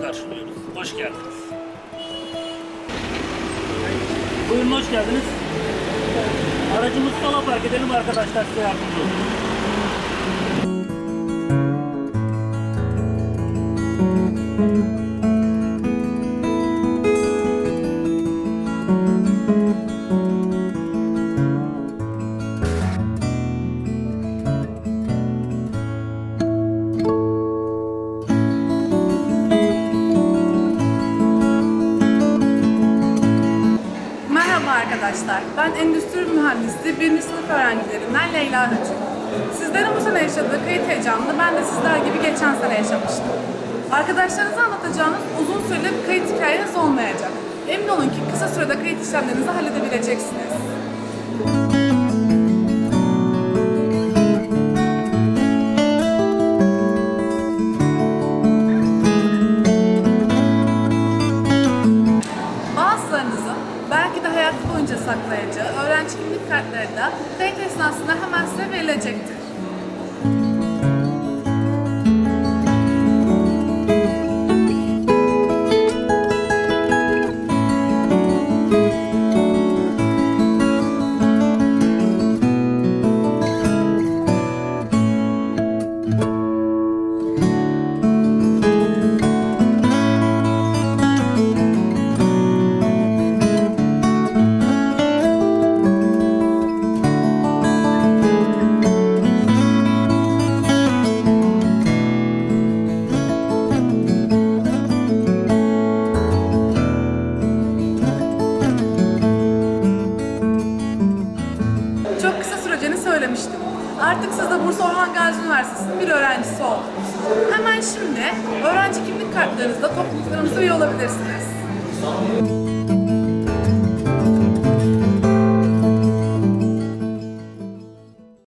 karşılıyoruz. Hoş geldiniz. Buyurun, hoş geldiniz. Aracımızı sola park edelim, arkadaşlar size yardımcı olur. Merhaba arkadaşlar, ben Endüstri Mühendisliği 1. sınıf öğrencilerinden Leyla Hacı. Sizlerin bu sene yaşadığı kayıt heyecanını ben de sizler gibi geçen sene yaşamıştım. Arkadaşlarınıza anlatacağınız uzun süreli bir kayıt hikayeniz olmayacak. Emin olun ki kısa sürede kayıt işlemlerinizi halledebileceksiniz. Bazılarınızın belki de hayatı boyunca saklayacağı öğrenci kimlik kartları da kayıt esnasında hemen size verilecektir. Çok kısa süreceğini söylemiştim. Artık siz de Bursa Orhan Gazi Üniversitesi'nin bir öğrencisi oldunuz. Hemen şimdi öğrenci kimlik kartlarınızda topluluklarımıza üye olabilirsiniz.